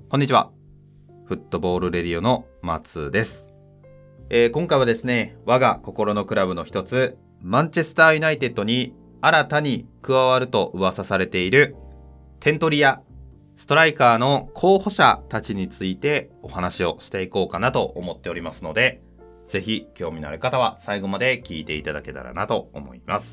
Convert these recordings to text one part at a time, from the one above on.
こんにちは。フットボールレディオの松です。今回はですね、我が心のクラブの一つ、マンチェスターユナイテッドに新たに加わると噂されている点取り屋、ストライカーの候補者たちについてお話をしていこうかなと思っておりますので、ぜひ興味のある方は最後まで聞いていただけたらなと思います。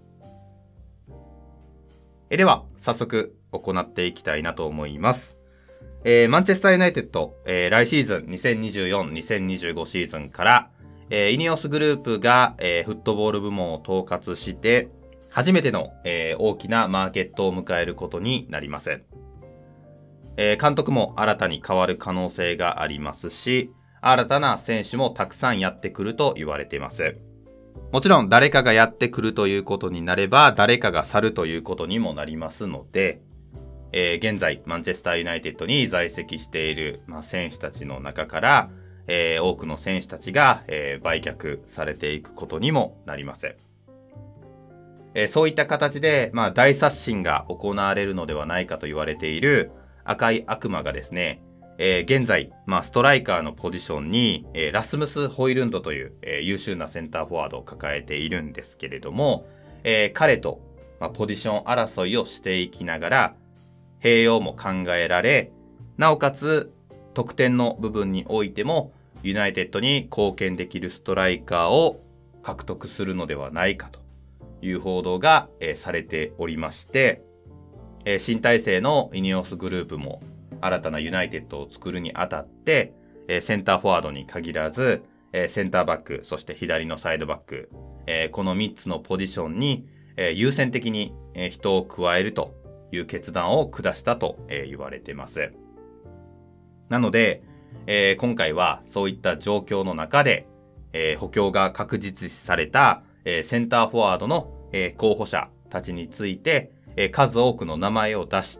では、早速行っていきたいなと思います。マンチェスターユナイテッド、来シーズン2024-2025シーズンから、イネオスグループが、フットボール部門を統括して初めての、大きなマーケットを迎えることになります。監督も新たに変わる可能性がありますし、新たな選手もたくさんやってくると言われています。もちろん誰かがやってくるということになれば誰かが去るということにもなりますので、現在マンチェスターユナイテッドに在籍している、選手たちの中から、多くの選手たちが、売却されていくことにもなります。そういった形で、大刷新が行われるのではないかと言われている赤い悪魔がですね、現在、ストライカーのポジションに、ラスムス・ホイルンドという、優秀なセンターフォワードを抱えているんですけれども、彼と、ポジション争いをしていきながら、併用も考えられ、なおかつ得点の部分においてもユナイテッドに貢献できるストライカーを獲得するのではないかという報道が、されておりまして、新体制のイネオスグループも新たなユナイテッドを作るにあたって、センターフォワードに限らず、センターバック、そして左のサイドバック、この3つのポジションに、優先的に、人を加えるという決断を下したと、言われています。なので、今回はそういった状況の中で、補強が確実視された、センターフォワードの、候補者たちについて、数多くの名前を出して、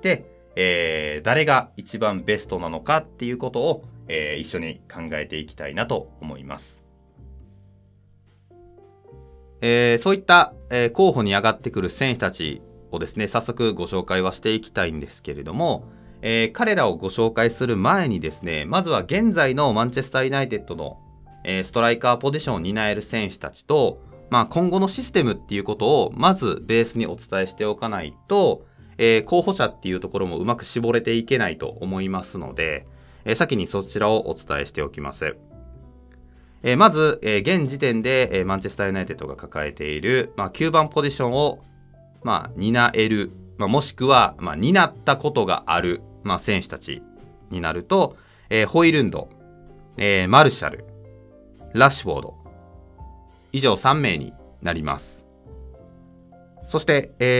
誰が一番ベストなのかっていうことを、一緒に考えていきたいなと思います。そういった、候補に上がってくる選手たちをですね、早速ご紹介はしていきたいんですけれども、彼らをご紹介する前にですね、まずは現在のマンチェスターユナイテッドの、ストライカーポジションを担える選手たちと、今後のシステムっていうことをまずベースにお伝えしておかないと、候補者っていうところもうまく絞れていけないと思いますので、先にそちらをお伝えしておきます。まず、現時点で、マンチェスターユナイテッドが抱えている、9番ポジションを担える、もしくは、担ったことがある、選手たちになると、ホイルンド、マルシャル、ラッシュフォード、以上3名になります。そして、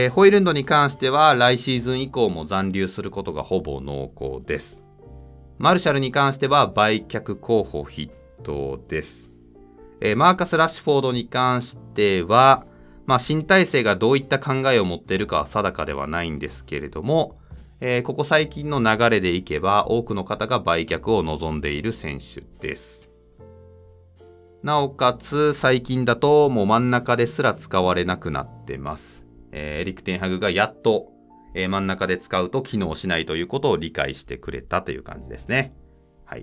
ホイルンドに関しては来シーズン以降も残留することがほぼ濃厚です。マルシャルに関しては売却候補筆頭です。マーカス・ラッシュフォードに関しては、新体制がどういった考えを持っているかは定かではないんですけれども、ここ最近の流れでいけば多くの方が売却を望んでいる選手です。なおかつ最近だともう真ん中ですら使われなくなってます。エリク・テンハグがやっと、真ん中で使うと機能しないということを理解してくれたという感じですね。はい。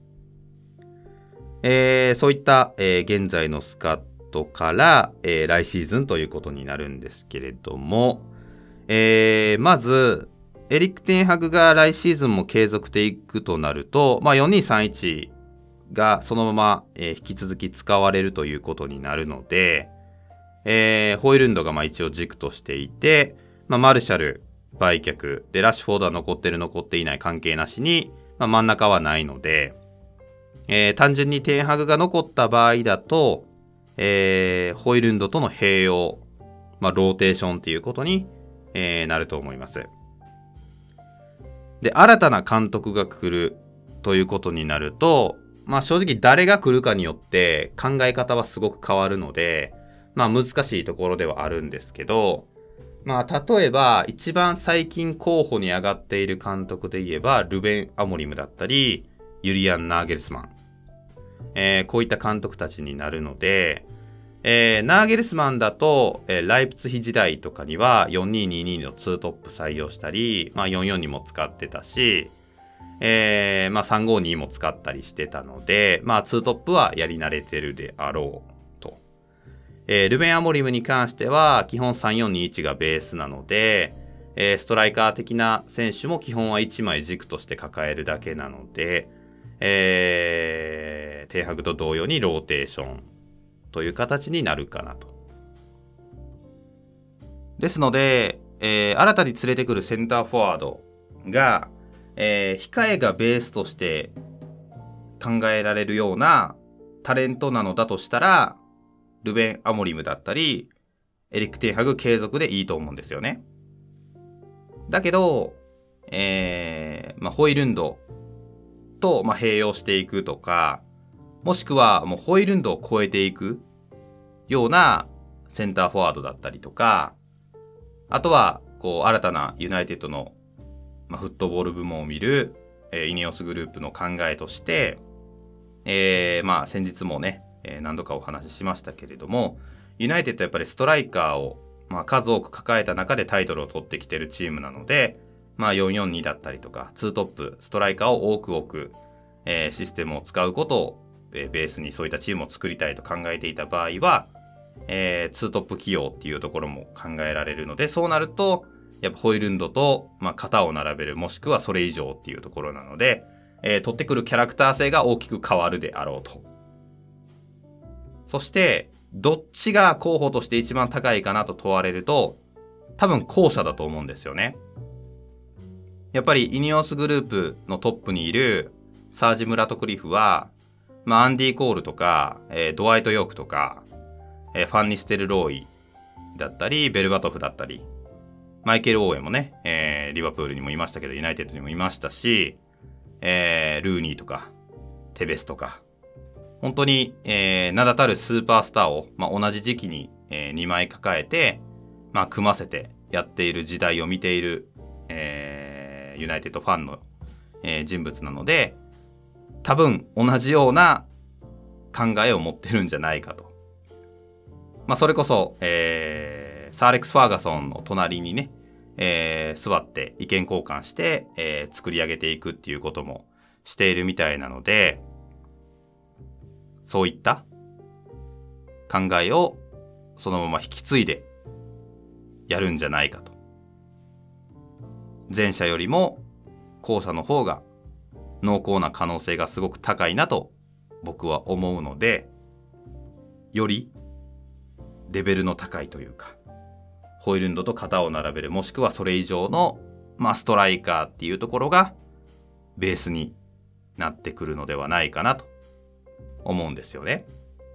そういった、現在のスカットから、来シーズンということになるんですけれども、まずエリック・テンハグが来シーズンも継続していくとなると、4231がそのまま、引き続き使われるということになるので、ホイルンドが一応軸としていて、マルシャル売却でラッシュフォードは残ってる残っていない関係なしに、真ん中はないので、単純にテンハグが残った場合だと、ホイルンドとの併用、ローテーションということに、なると思います。で、新たな監督が来るということになると、正直誰が来るかによって考え方はすごく変わるので、難しいところではあるんですけど、例えば一番最近候補に上がっている監督で言えばルベン・アモリムだったりユリアン・ナーゲルスマン、こういった監督たちになるので、ナーゲルスマンだと、ライプツヒ時代とかには4222の2トップ採用したり、44にも使ってたし、 まあ352も使ったりしてたので、まあ2トップはやり慣れてるであろうと。ルベン・アモリムに関しては基本3421がベースなので、ストライカー的な選手も基本は1枚軸として抱えるだけなので、テンハグと同様にローテーションという形になるかなと。ですので、新たに連れてくるセンターフォワードが、控えがベースとして考えられるようなタレントなのだとしたら、ルベン・アモリムだったり、エリック・テンハグ継続でいいと思うんですよね。だけど、ホイルンドと、併用していくとか、もしくはもうホイルンドを超えていくようなセンターフォワードだったりとか、あとはこう新たなユナイテッドの、フットボール部門を見る、イネオスグループの考えとして、先日もね、何度かお話ししましたけれども、ユナイテッドやっぱりストライカーを、数多く抱えた中でタイトルを取ってきてるチームなので、442だったりとか2トップストライカーを多く、システムを使うことを、ベースにそういったチームを作りたいと考えていた場合は、2トップ起用っていうところも考えられるので、そうなるとやっぱホイルンドと、型を並べるもしくはそれ以上っていうところなので、取ってくるキャラクター性が大きく変わるであろうと。そしてどっちが候補として一番高いかなと問われると、多分後者だと思うんですよね。やっぱりイニオスグループのトップにいるサージ・ムラトクリフは、アンディ・コールとか、ドワイト・ヨークとか、ファンニステル・ローイだったりベルバトフだったり、マイケル・オーウェンもね、リバプールにもいましたけどユナイテッドにもいましたし、ルーニーとかテベスとか、本当に、名だたるスーパースターを、同じ時期に、2枚抱えて、組ませてやっている時代を見ている、ユナイテッドファンの、人物なので、多分同じような考えを持ってるんじゃないかと。それこそ、サーレックス・ファーガソンの隣にね、座って意見交換して、作り上げていくっていうこともしているみたいなので、そういった考えをそのまま引き継いでやるんじゃないかと。前者よりも後者の方が濃厚な可能性がすごく高いなと僕は思うので、よりレベルの高いというか、ホイルンドと肩を並べる、もしくはそれ以上の、ストライカーっていうところがベースになってくるのではないかなと思うんですよね。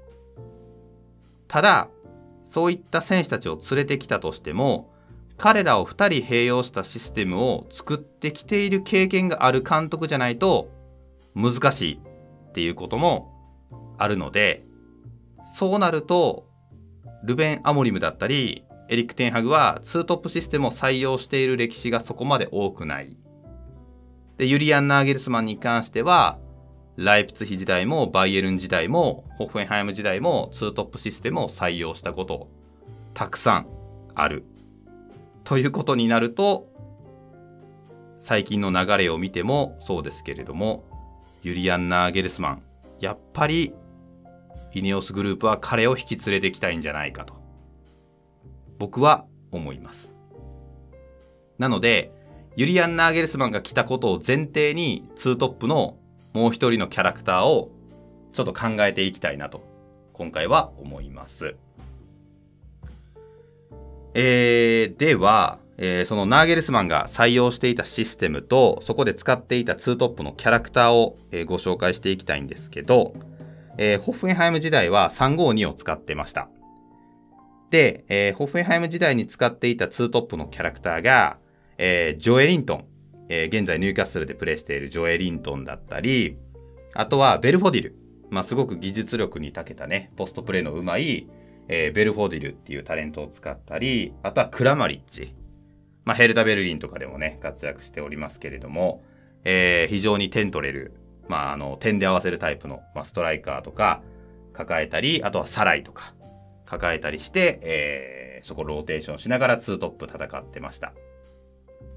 ただそういった選手たちを連れてきたとしても、彼らを2人併用したシステムを作ってきている経験がある監督じゃないと難しいっていうこともあるので、そうなるとルベン・アモリムだったりエリック・テンハグは2トップシステムを採用している歴史がそこまで多くない。で、ユリアン・ナーゲルスマンに関してはライプツィヒ時代もバイエルン時代もホッフェンハイム時代も2トップシステムを採用したことたくさんあるということになると、最近の流れを見てもそうですけれども、ユリアン・ナーゲルスマン、やっぱりイネオスグループは彼を引き連れてきたいんじゃないかと僕は思います。なのでユリアン・ナーゲルスマンが来たことを前提に2トップのもう一人のキャラクターをちょっと考えていきたいなと今回は思います。では、そのナーゲルスマンが採用していたシステムとそこで使っていた2トップのキャラクターを、ご紹介していきたいんですけど、ホッフェンハイム時代は352を使ってました。で、ホッフェンハイム時代に使っていた2トップのキャラクターが、ジョエリントン、現在ニューキャッスルでプレーしているジョエリントンだったり、あとはベルフォディル、すごく技術力に長けたねポストプレーのうまい、ベルフォディルっていうタレントを使ったり、あとはクラマリッチ、ヘルタ・ベルリンとかでもね活躍しておりますけれども、非常に点取れる、点で合わせるタイプの、ストライカーとか抱えたり、あとはサライとか抱えたりして、そこローテーションしながら2トップ戦ってました。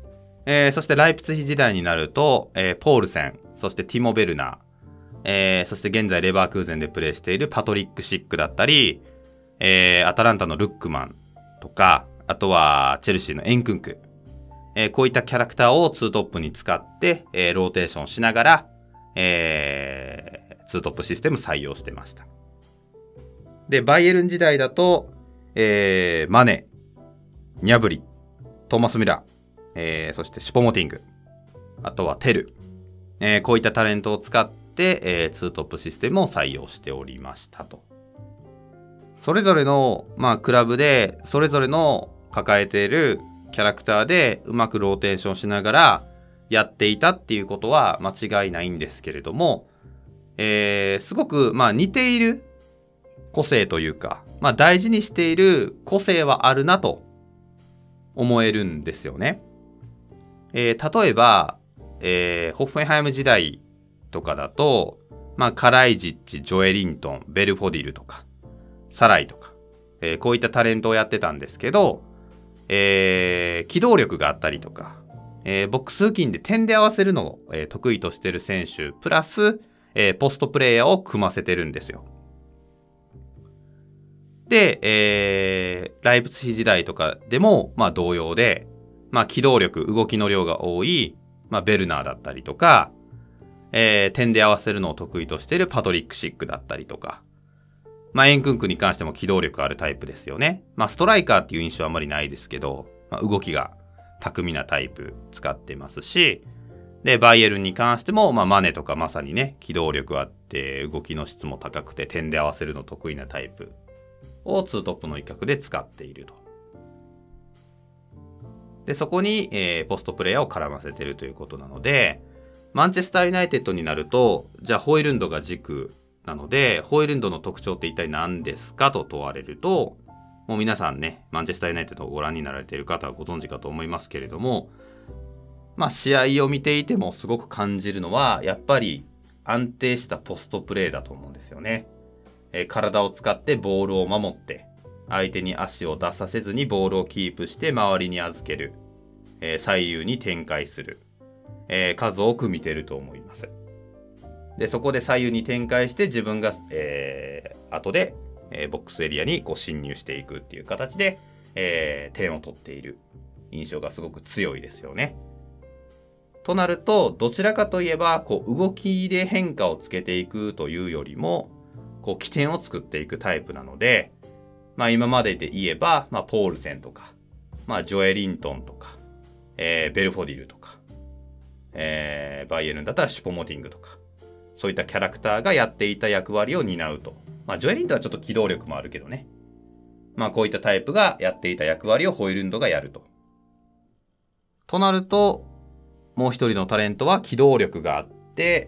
そしてライプツィヒ時代になると、ポールセン、そしてティモ・ベルナー、そして現在レバークーゼンでプレーしているパトリック・シックだったり、アタランタのルックマンとか、あとはチェルシーのエンクンク、こういったキャラクターを2トップに使って、ローテーションしながら、2トップシステム採用してました。で、バイエルン時代だと、マネ、ニャブリ、トーマス・ミュラー、そしてシュポモティング、あとはテル、こういったタレントを使って、2トップシステムを採用しておりましたと。それぞれの、クラブでそれぞれの抱えているキャラクターでうまくローテーションしながらやっていたっていうことは間違いないんですけれども、すごく似ている個性というか、大事にしている個性はあるなと思えるんですよね。例えば、ホッフェンハイム時代とかだと、カライジッチ、ジョエリントン、ベルフォディルとか、サライとか、こういったタレントをやってたんですけど、機動力があったりとか、ボックス付近で点で合わせるのを、得意としている選手、プラス、ポストプレイヤーを組ませてるんですよ。で、ライプツィヒ時代とかでも、同様で、機動力、動きの量が多い、ベルナーだったりとか、点で合わせるのを得意としているパトリック・シックだったりとか、エンクンクに関しても機動力あるタイプですよね。ストライカーっていう印象はあまりないですけど、動きが巧みなタイプ使ってますし、で、バイエルンに関しても、マネとかまさにね、機動力あって、動きの質も高くて、点で合わせるの得意なタイプを2トップの一角で使っていると。で、そこに、ポストプレイヤーを絡ませているということなので、マンチェスターユナイテッドになると、じゃあホイルンドが軸なので、ホイルンドの特徴って一体何ですかと問われると、もう皆さんね、マンチェスターユナイテッドをご覧になられている方はご存知かと思いますけれども、試合を見ていてもすごく感じるのは、やっぱり安定したポストプレーだと思うんですよね。体を使ってボールを守って、相手に足を出させずにボールをキープして周りに預ける。左右に展開する。数多く見てると思います。で、そこで左右に展開して自分が、後で、ボックスエリアに侵入していくっていう形で、点を取っている印象がすごく強いですよね。となると、どちらかといえば、動きで変化をつけていくというよりも、起点を作っていくタイプなので、今までで言えば、ポールセンとか、ジョエリントンとか、ベルフォディルとか、バイエルンだったらシュポモティングとか、そういったキャラクターがやっていた役割を担うと。ジョエリントンはちょっと機動力もあるけどね。こういったタイプがやっていた役割をホイルンドがやると。となると、もう一人のタレントは機動力があって、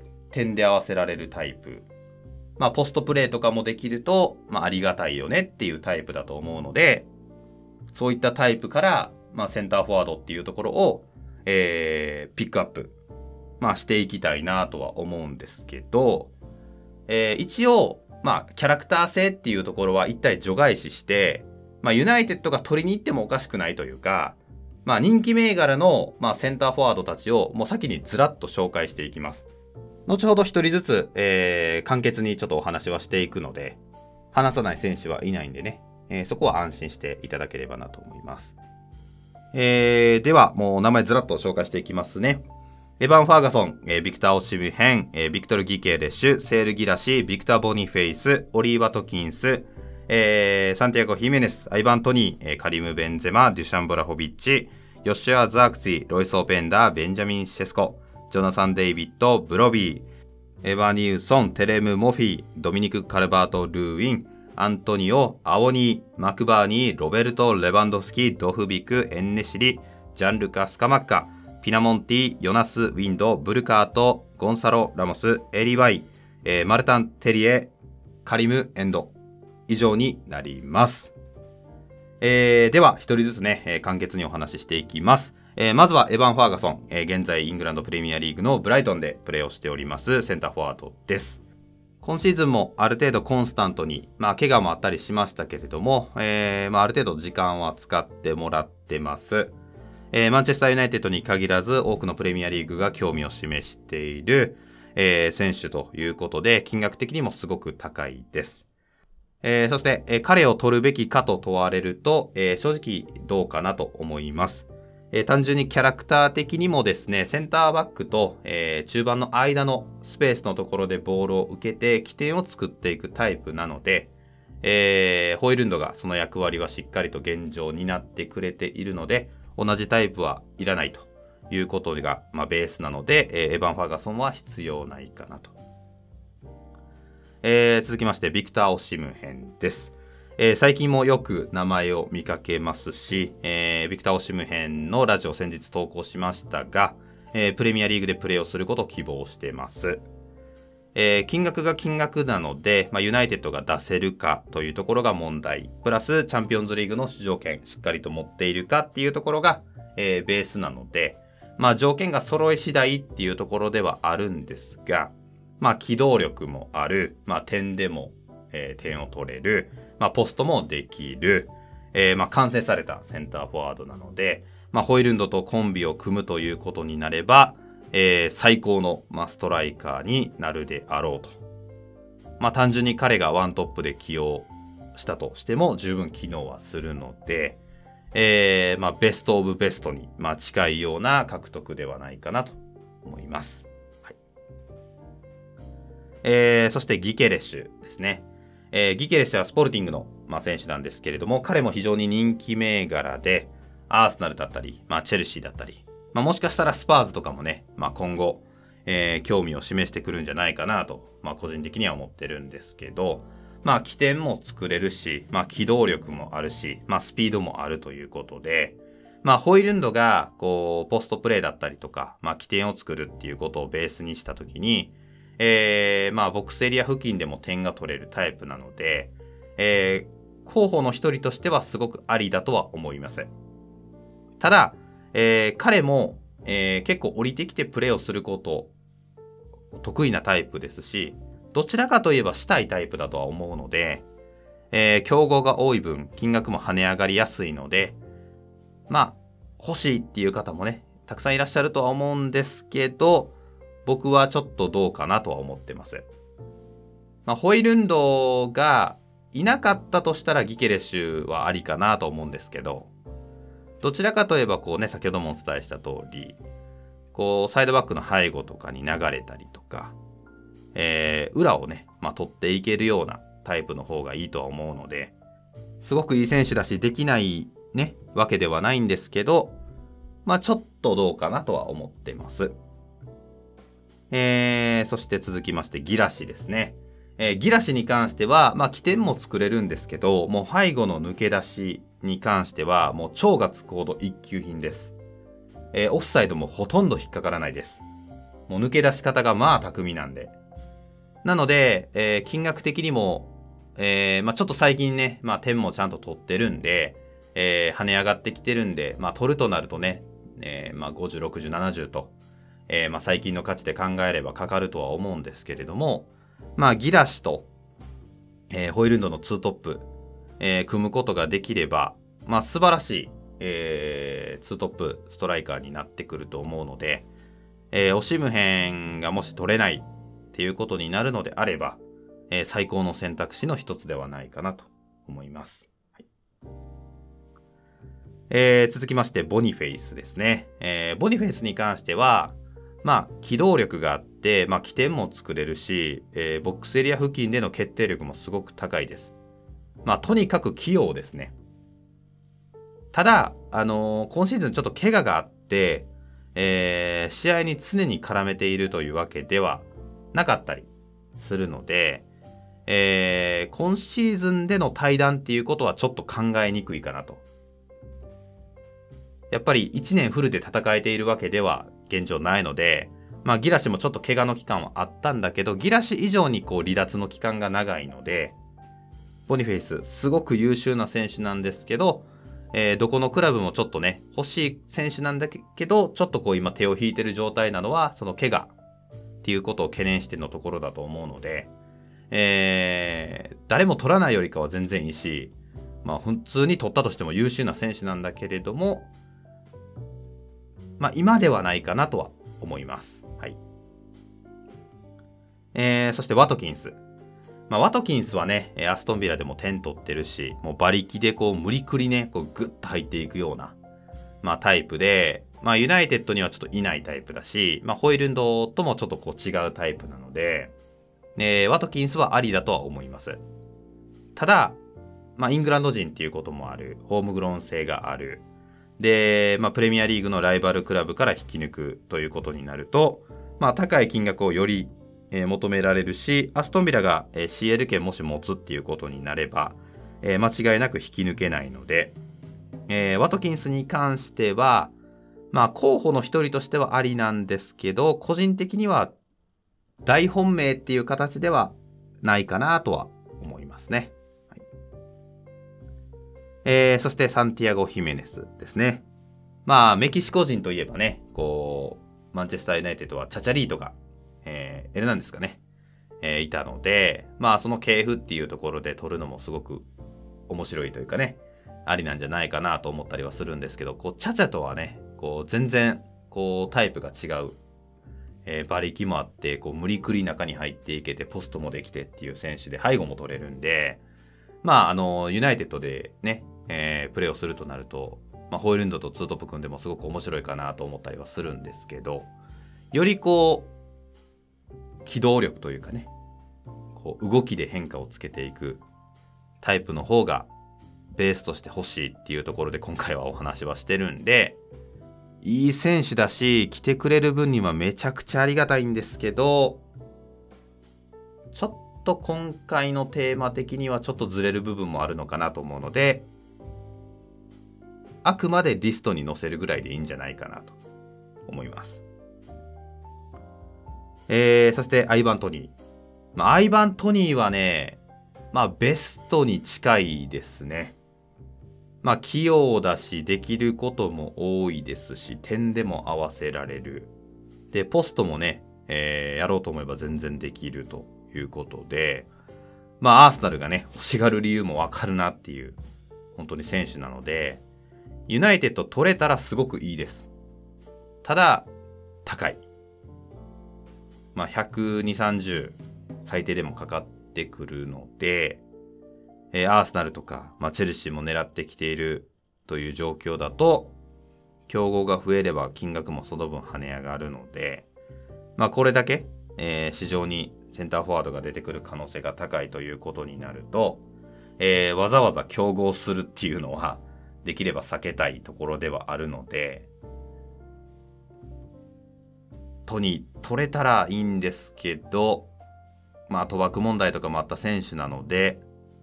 点で合わせられるタイプ。ポストプレーとかもできると、ありがたいよねっていうタイプだと思うので、そういったタイプから、センターフォワードっていうところを、ピックアップ、していきたいなとは思うんですけど、一応、キャラクター性っていうところは一体除外視して、ユナイテッドが取りに行ってもおかしくないというか、人気銘柄の、センターフォワードたちをもう先にずらっと紹介していきます。後ほど一人ずつ、簡潔にちょっとお話はしていくので、話さない選手はいないんでね、そこは安心していただければなと思います。では、もう名前ずらっと紹介していきますね。エヴァン・ファーガソン、ビクター・オシムヘン、ビクトル・ギケレッシュ、セール・ギラシー、ビクター・ボニフェイス、オリーバ・トキンス、サンティアゴ・ヒメネス、アイバン・トニー、カリム・ベンゼマ、デュシャン・ブラホビッチ、ヨッシュア・ザークツィ、ロイス・オペンダー、ベンジャミン・シェスコ、ジョナサン・デイビッド、ブロビー、エヴァ・ニューソン、テレム・モフィー、ドミニク・カルバート・ルーウィン、アントニオ、アオニー、マクバーニー、ロベルト・レバンドフスキー、ドフビク、エンネシリ、ジャンルカ・スカマッカ、ピナモンティ、ヨナス・ウィンド、ブルカート、ゴンサロ・ラモス、エリワイ、マルタン・テリエ、カリム・エンド。以上になります。では、一人ずつね、簡潔にお話ししていきます。まずはエヴァン・ファーガソン、現在イングランドプレミアリーグのブライトンでプレーをしておりますセンターフォワードです。今シーズンもある程度コンスタントに、怪我もあったりしましたけれども、ある程度時間は使ってもらってます。 マンチェスターユナイテッドに限らず多くのプレミアリーグが興味を示している、選手ということで、金額的にもすごく高いです。そして、彼を取るべきかと問われると、正直どうかなと思います。単純にキャラクター的にもですね、センターバックと、中盤の間のスペースのところでボールを受けて起点を作っていくタイプなので、ホイルンドがその役割はしっかりと現状になってくれているので、同じタイプはいらないということが、ベースなので、エヴァン・ファーガソンは必要ないかなと。続きまして、ビクター・オシムヘンです。最近もよく名前を見かけますし、ビクター・オシムヘンのラジオ先日投稿しましたが、プレミアリーグでプレーをすることを希望しています。金額が金額なので、ユナイテッドが出せるかというところが問題。プラス、チャンピオンズリーグの出場権しっかりと持っているかっていうところが、ベースなので、条件が揃い次第っていうところではあるんですが、機動力もある、点でも、点を取れる、ポストもできる、完成されたセンターフォワードなので、ホイルンドとコンビを組むということになれば、最高の、ストライカーになるであろうと。単純に彼がワントップで起用したとしても十分機能はするので、ベストオブベストに、近いような獲得ではないかなと思います。はい。そしてギケレシュですね。ギケレシュはスポルティングの、選手なんですけれども、彼も非常に人気銘柄で、アーセナルだったり、チェルシーだったり、もしかしたらスパーズとかもね、今後、興味を示してくるんじゃないかなと、個人的には思ってるんですけど、起点も作れるし、機動力もあるし、スピードもあるということで、ホイルンドが、ポストプレーだったりとか、起点を作るっていうことをベースにしたときに、ボックスエリア付近でも点が取れるタイプなので、候補の一人としてはすごくありだとは思います。ただ、彼も、結構降りてきてプレーをすること得意なタイプですし、どちらかといえばしたいタイプだとは思うので、競合が多い分金額も跳ね上がりやすいので、欲しいっていう方もね、たくさんいらっしゃるとは思うんですけど、僕はちょっとどうかなとは思ってます。ホイルンドがいなかったとしたらギケレシュはありかなと思うんですけど、どちらかといえば先ほどもお伝えした通り、サイドバックの背後とかに流れたりとか、裏をね、取っていけるようなタイプの方がいいとは思うので、すごくいい選手だし、できないね、わけではないんですけど、ちょっとどうかなとは思ってます。そして続きまして、ギラシですね。ギラシに関しては、起点も作れるんですけど、もう背後の抜け出しに関しては、もう超がつくほど一級品です。オフサイドもほとんど引っかからないです。もう抜け出し方が巧みなんで。なので、金額的にも、ちょっと最近ね、点もちゃんと取ってるんで、跳ね上がってきてるんで、取るとなるとね、50、60、70と、最近の価値で考えればかかるとは思うんですけれども、ギラシと、ホイルンドのツートップ、組むことができれば、素晴らしい、ツートップストライカーになってくると思うので、オシムヘンがもし取れないっていうことになるのであれば、最高の選択肢の一つではないかなと思います。続きましてボニフェイスですね。ボニフェイスに関しては、機動力があって、起点も作れるし、ボックスエリア付近での決定力もすごく高いです。とにかく器用ですね。ただ、今シーズンちょっと怪我があって、試合に常に絡めているというわけではなかったりするので、今シーズンでの対談っていうことはちょっと考えにくいかなと。やっぱり1年フルで戦えているわけでは現状ないので、ギラシもちょっと怪我の期間はあったんだけど、ギラシ以上に離脱の期間が長いので、ボニフェイスすごく優秀な選手なんですけど、どこのクラブもちょっとね、欲しい選手なんだけど、ちょっと今手を引いてる状態なのは、その怪我っていうことを懸念してのところだと思うので、誰も取らないよりかは全然いいし、普通に取ったとしても優秀な選手なんだけれども、 今ではないかなとは思います。はい。そしてワトキンス。ワトキンスはね、アストンビラでも点取ってるし、もう馬力でこう無理くりね、こうグッと入っていくような、タイプで、ユナイテッドにはちょっといないタイプだし、ホイルンドともちょっとこう違うタイプなので、ワトキンスはありだとは思います。ただ、イングランド人っていうこともある、ホームグローン性がある。で、プレミアリーグのライバルクラブから引き抜くということになると、高い金額をより、求められるし、アストンビラが、CL 権もし持つっていうことになれば、間違いなく引き抜けないので、ワトキンスに関しては、候補の一人としてはありなんですけど、個人的には大本命っていう形ではないかなとは思いますね。そしてサンティアゴ・ヒメネスですね。メキシコ人といえばね、マンチェスター・ユナイテッドはチャチャリートが、エレナンデスかね、いたので、その系譜っていうところで取るのもすごく面白いというかね、ありなんじゃないかなと思ったりはするんですけど、チャチャとはね、全然、タイプが違う。馬力もあって、無理くり中に入っていけて、ポストもできてっていう選手で背後も取れるんで、ユナイテッドでね、プレーをするとなると、ホイルンドとツートップ組んでもすごく面白いかなと思ったりはするんですけど、より機動力というかね、動きで変化をつけていくタイプの方がベースとして欲しいっていうところで今回はお話はしてるんで、いい選手だし、来てくれる分にはめちゃくちゃありがたいんですけど、ちょっと今回のテーマ的にはちょっとずれる部分もあるのかなと思うので、あくまでリストに載せるぐらいでいいんじゃないかなと思います。そしてアイバン・トニー。アイバン・トニーはね、ベストに近いですね。器用だし、できることも多いですし、点でも合わせられる。で、ポストもね、やろうと思えば全然できるということで、アーセナルがね、欲しがる理由もわかるなっていう、本当に選手なので、ユナイテッド取れたらすごくいいです。ただ、高い。120、30最低でもかかってくるので、アーセナルとか、チェルシーも狙ってきているという状況だと、競合が増えれば金額もその分跳ね上がるので、これだけ、市場にセンターフォワードが出てくる可能性が高いということになると、わざわざ競合するっていうのは、できれば避けたいところではあるので、トニー取れたらいいんですけど、賭博問題とかもあった選手なので、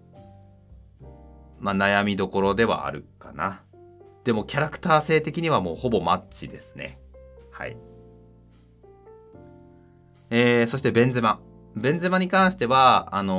悩みどころではあるかな。でもキャラクター性的にはもうほぼマッチですね。はい。そしてベンゼマ。ベンゼマに関しては、ア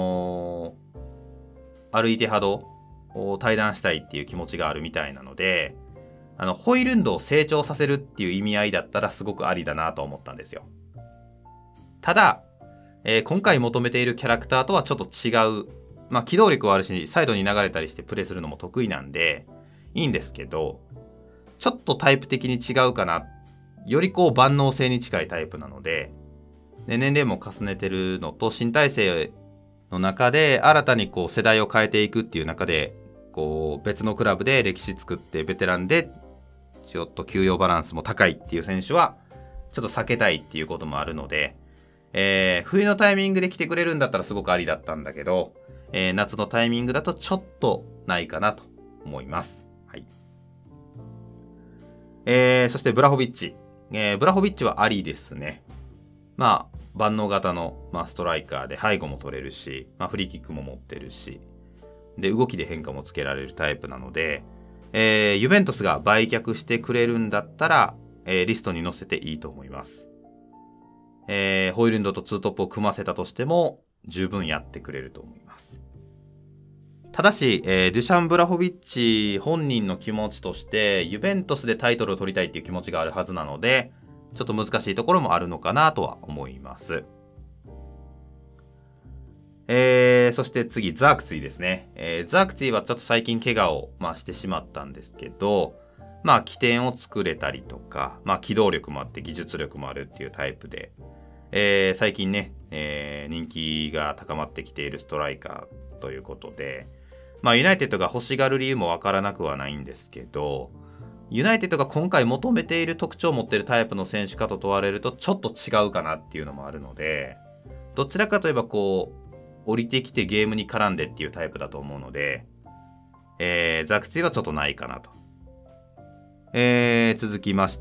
ルイティハドを対談したいっていう気持ちがあるみたいなので、ホイルンドを成長させるっていう意味合いだったらすごくありだなと思ったんですよ。ただ、今回求めているキャラクターとはちょっと違う。機動力はあるし、サイドに流れたりしてプレーするのも得意なんで、いいんですけど、ちょっとタイプ的に違うかな。より万能性に近いタイプなので、年齢も重ねてるのと、新体制の中で新たに世代を変えていくっていう中で、別のクラブで歴史作ってベテランで、ちょっと給与バランスも高いっていう選手は、ちょっと避けたいっていうこともあるので、冬のタイミングで来てくれるんだったらすごくありだったんだけど、夏のタイミングだとちょっとないかなと思います。はい。そしてブラホビッチ。ブラホビッチはありですね。万能型の、ストライカーで背後も取れるし、フリーキックも持ってるし、で、動きで変化もつけられるタイプなので、ユベントスが売却してくれるんだったら、リストに載せていいと思います。ホイルンドとツートップを組ませたとしても、十分やってくれると思います。ただし、デュシャン・ブラホビッチ本人の気持ちとして、ユベントスでタイトルを取りたいっていう気持ちがあるはずなので、ちょっと難しいところもあるのかなとは思います。そして次、ザークツィですね。ザークツィはちょっと最近怪我を、してしまったんですけど、 まあ起点を作れたりとか、まあ機動力もあって技術力もあるっていうタイプで、最近ね、人気が高まってきているストライカーということで、まあユナイテッドが欲しがる理由もわからなくはないんですけど、ユナイテッドが今回求めている特徴を持っているタイプの選手かと問われるとちょっと違うかなっていうのもあるので、どちらかといえばこう、降りてきてゲームに絡んでっていうタイプだと思うので、ザクツィはちょっとないかなと。続きまして、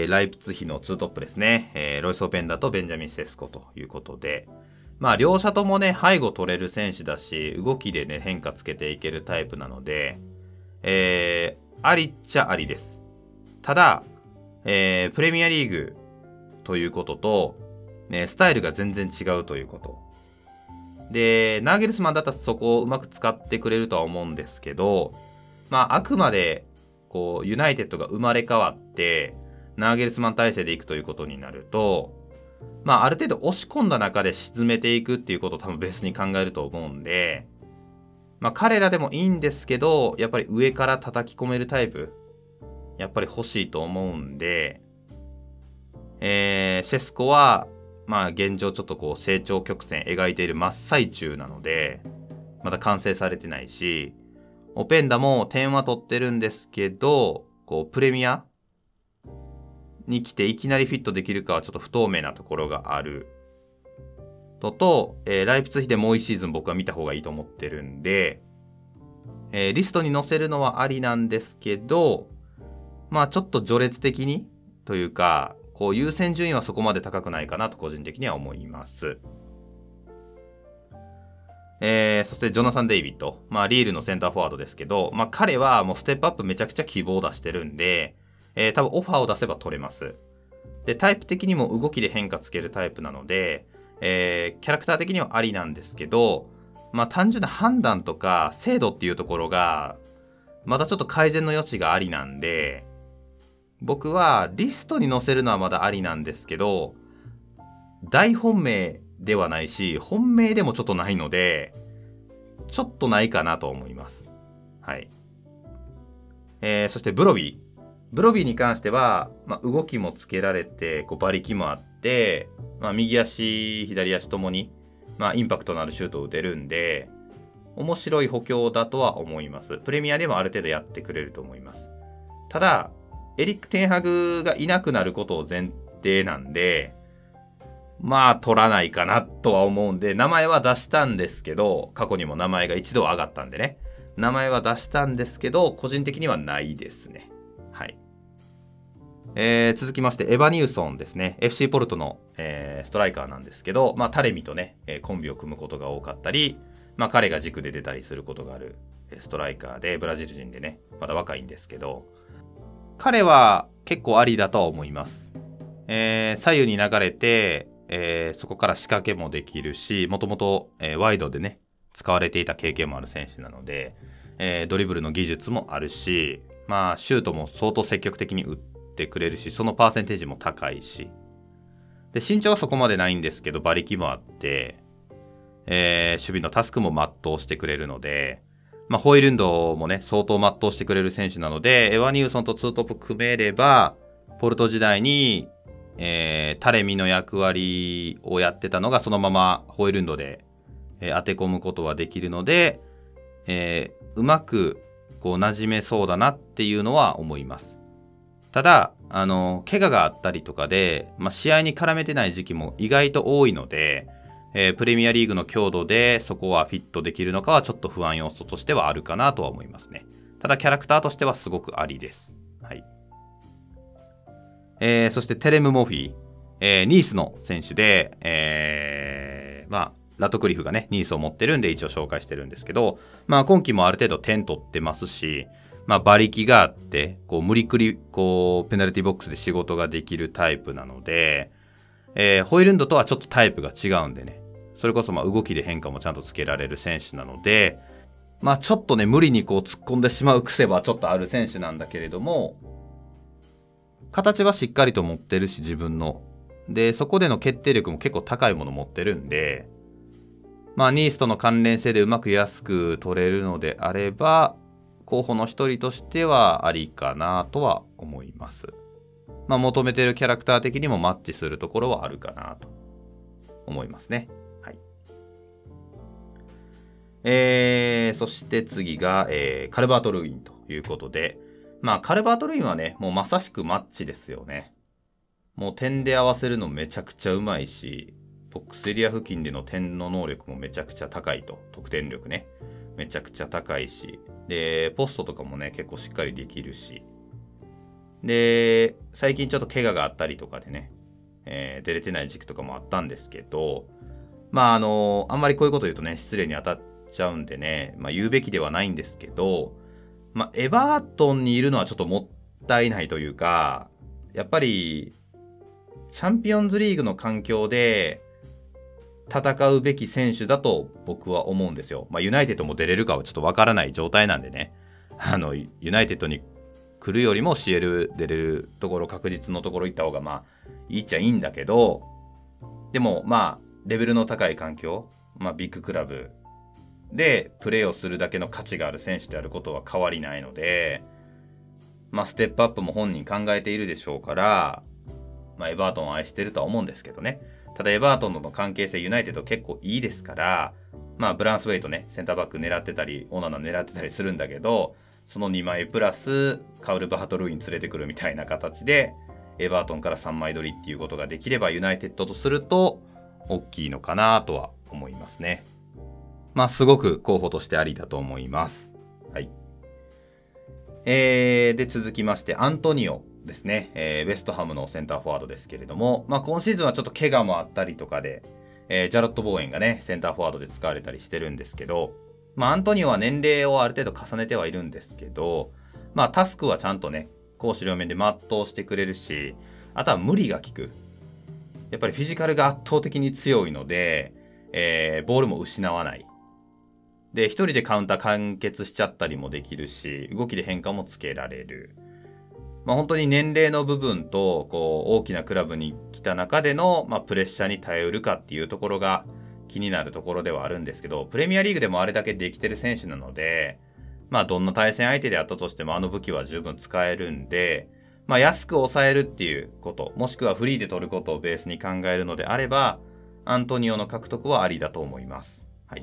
ライプツヒの2トップですね。ロイス・オペンダとベンジャミン・セスコということで、まあ両者ともね、背後取れる選手だし、動きでね、変化つけていけるタイプなので、ありっちゃありです。ただ、プレミアリーグということと、スタイルが全然違うということ。で、ナーゲルスマンだったらそこをうまく使ってくれるとは思うんですけど、まああくまで、こうユナイテッドが生まれ変わってナーゲルスマン体制でいくということになると、まあある程度押し込んだ中で沈めていくっていうことを多分ベースに考えると思うんで、まあ彼らでもいいんですけど、やっぱり上から叩き込めるタイプやっぱり欲しいと思うんで、シェスコはまあ現状ちょっとこう成長曲線描いている真っ最中なので、まだ完成されてないし、オペンダも点は取ってるんですけど、こうプレミアに来ていきなりフィットできるかはちょっと不透明なところがあると、ライプツヒでもう1シーズン僕は見た方がいいと思ってるんで、リストに載せるのはありなんですけど、まあちょっと序列的にというか、こう優先順位はそこまで高くないかなと個人的には思います。そしてジョナサン・デイビッド。まあリールのセンターフォワードですけど、まあ彼はもうステップアップめちゃくちゃ希望を出してるんで、多分オファーを出せば取れます。で、タイプ的にも動きで変化つけるタイプなので、キャラクター的にはありなんですけど、まあ単純な判断とか精度っていうところが、まだちょっと改善の余地がありなんで、僕はリストに載せるのはまだありなんですけど、大本命ではないし、本命でもちょっとないので、ちょっとないかなと思います。はい。そしてブロビー。ブロビーに関しては、まあ、動きもつけられて、こう馬力もあって、まあ、右足、左足ともに、まあ、インパクトのあるシュートを打てるんで、面白い補強だとは思います。プレミアでもある程度やってくれると思います。ただ、エリック・テンハグがいなくなることを前提なんで、まあ取らないかなとは思うんで、名前は出したんですけど、過去にも名前が一度上がったんでね。名前は出したんですけど、個人的にはないですね。はい。続きまして、エヴァニューソンですね。FC ポルトの、ストライカーなんですけど、まあタレミとね、コンビを組むことが多かったり、まあ彼が軸で出たりすることがあるストライカーで、ブラジル人でね、まだ若いんですけど、彼は結構ありだとは思います。左右に流れて、そこから仕掛けもできるし、もともとワイドでね、使われていた経験もある選手なので、ドリブルの技術もあるし、まあシュートも相当積極的に打ってくれるし、そのパーセンテージも高いし、で身長はそこまでないんですけど馬力もあって、守備のタスクも全うしてくれるので、まあ、ホイルンドもね、相当全うしてくれる選手なので、エヴァニューソンとツートップ組めれば、ポルト時代に、タレミの役割をやってたのが、そのままホイルンドで、当て込むことはできるので、うまくこう馴染めそうだなっていうのは思います。ただ、怪我があったりとかで、まあ、試合に絡めてない時期も意外と多いので、プレミアリーグの強度でそこはフィットできるのかはちょっと不安要素としてはあるかなとは思いますね。ただキャラクターとしてはすごくありです。はい。そしてテレム・モフィー、ニースの選手で、まあラトクリフがねニースを持ってるんで一応紹介してるんですけど、まあ今季もある程度点取ってますし、まあ馬力があってこう無理くりこうペナルティボックスで仕事ができるタイプなので、ホイルンドとはちょっとタイプが違うんでね。それこそまあ動きで変化もちゃんとつけられる選手なので、まあちょっとね無理にこう突っ込んでしまう癖はちょっとある選手なんだけれども、形はしっかりと持ってるし自分の。で、そこでの決定力も結構高いもの持ってるんで、まあニースとの関連性でうまく安く取れるのであれば、 候補の一人としてはありかなとは思います。まあ求めているキャラクター的にもマッチするところはあるかなと思いますね。はい。そして次が、カルバート・ルインということで、まあカルバート・ルインはね、もうまさしくマッチですよね。もう点で合わせるのめちゃくちゃうまいし、ボックスエリア付近での点の能力もめちゃくちゃ高いと。得点力ね。めちゃくちゃ高いし。で、ポストとかもね、結構しっかりできるし。で、最近ちょっと怪我があったりとかでね、出れてない時期とかもあったんですけど、まああんまりこういうこと言うとね、失礼に当たっちゃうんでね、まあ言うべきではないんですけど、まあエバートンにいるのはちょっともったいないというか、やっぱり、チャンピオンズリーグの環境で戦うべき選手だと僕は思うんですよ。まあユナイテッドも出れるかはちょっとわからない状態なんでね、ユナイテッドに来るよりも CL 出れるところ確実のところ行った方がまあいいっちゃいいんだけど、でもまあレベルの高い環境、まあビッグクラブでプレーをするだけの価値がある選手であることは変わりないので、まあステップアップも本人考えているでしょうから、まあエバートンを愛してるとは思うんですけどね。ただエバートンとの関係性ユナイテッド結構いいですから、まあブランスウェイトね、センターバック狙ってたり、オナナ狙ってたりするんだけど、その2枚プラスカウル・バハトルイン連れてくるみたいな形でエバートンから3枚取りっていうことができればユナイテッドとすると大きいのかなとは思いますね。まあすごく候補としてありだと思います。はい。で続きましてアントニオですね、ウェストハムのセンターフォワードですけれども、まあ今シーズンはちょっと怪我もあったりとかで、ジャロット・ボーエンがねセンターフォワードで使われたりしてるんですけど、まあ、アントニオは年齢をある程度重ねてはいるんですけど、まあ、タスクはちゃんとね、攻守両面で全うしてくれるし、あとは無理が効く。やっぱりフィジカルが圧倒的に強いので、ボールも失わない。で、一人でカウンター完結しちゃったりもできるし、動きで変化もつけられる。まあ、本当に年齢の部分と、こう、大きなクラブに来た中での、まあ、プレッシャーに耐えうるかっていうところが、気になるところではあるんですけど、プレミアリーグでもあれだけできてる選手なので、まあどんな対戦相手であったとしてもあの武器は十分使えるんで、まあ安く抑えるっていうこと、もしくはフリーで取ることをベースに考えるのであれば、アントニオの獲得はありだと思います。はい。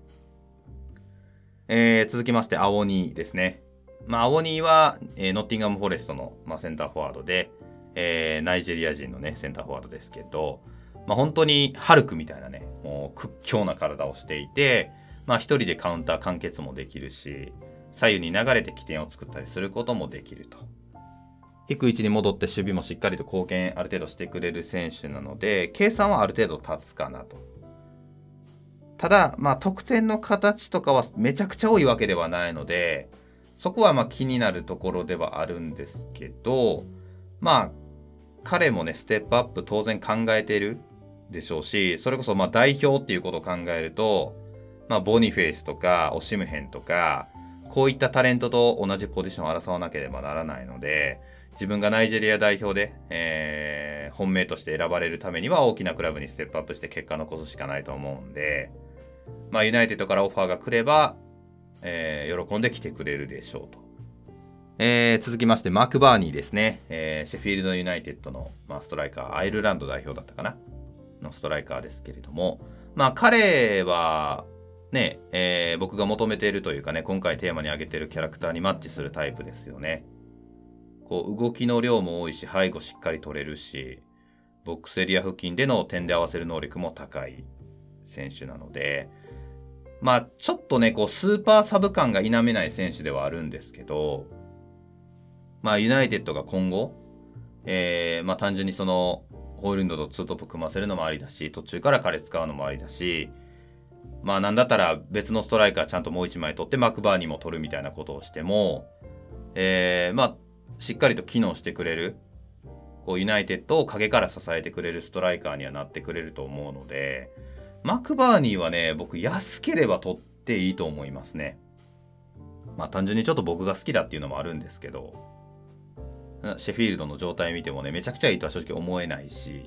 続きまして、アオニーですね。まあアオニーは、ノッティンガム・フォレストの、まあ、センターフォワードで、ナイジェリア人のね、センターフォワードですけど、まあ、本当にハルクみたいなね、もう屈強な体をしていて、まあ一人でカウンター完結もできるし、左右に流れて起点を作ったりすることもできると。低い位置に戻って守備もしっかりと貢献ある程度してくれる選手なので、計算はある程度立つかなと。ただ、まあ得点の形とかはめちゃくちゃ多いわけではないので、そこはまあ気になるところではあるんですけど、まあ彼もね、ステップアップ当然考えているでしょうし、それこそまあ代表っていうことを考えると、まあボニフェイスとかオシムヘンとか、こういったタレントと同じポジションを争わなければならないので、自分がナイジェリア代表で、本命として選ばれるためには大きなクラブにステップアップして結果残すしかないと思うんで、まあユナイテッドからオファーが来れば、喜んで来てくれるでしょうと。続きまして、マーク・バーニーですね。シェフィールド・ユナイテッドの、まあ、ストライカー、アイルランド代表だったかなのストライカーですけれども、まあ彼は、ね、僕が求めているというかね、今回テーマに挙げているキャラクターにマッチするタイプですよね。こう、動きの量も多いし、背後しっかり取れるし、ボックスエリア付近での点で合わせる能力も高い選手なので、まあ、ちょっとね、こう、スーパーサブ感が否めない選手ではあるんですけど、まあ、ユナイテッドが今後、まあ、単純にその、ホイルンドとツートップ組ませるのもありだし、途中から彼使うのもありだし、まあ、なんだったら別のストライカーちゃんともう一枚取ってマクバーにも取るみたいなことをしても、まあ、しっかりと機能してくれる、こう、ユナイテッドを陰から支えてくれるストライカーにはなってくれると思うので、マクバーニーはね、僕安ければ取っていいと思いますね。まあ単純にちょっと僕が好きだっていうのもあるんですけど、シェフィールドの状態見てもね、めちゃくちゃいいとは正直思えないし、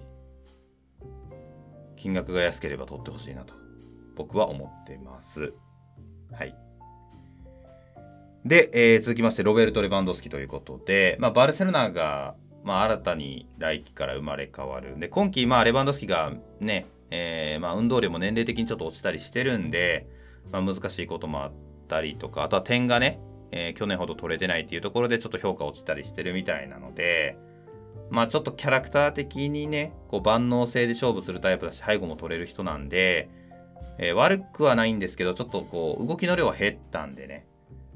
金額が安ければ取ってほしいなと、僕は思ってます。はい。 で、続きまして、ロベルト・レバンドフスキということで、バルセロナが、新たに来季から生まれ変わる。で、今季、レバンドフスキがね、運動量も年齢的にちょっと落ちたりしてるんで、難しいこともあったりとか、あとは点がね、去年ほど取れてないっていうところでちょっと評価落ちたりしてるみたいなので、ちょっとキャラクター的にね、万能性で勝負するタイプだし、背後も取れる人なんで、悪くはないんですけど、ちょっと動きの量は減ったんでね。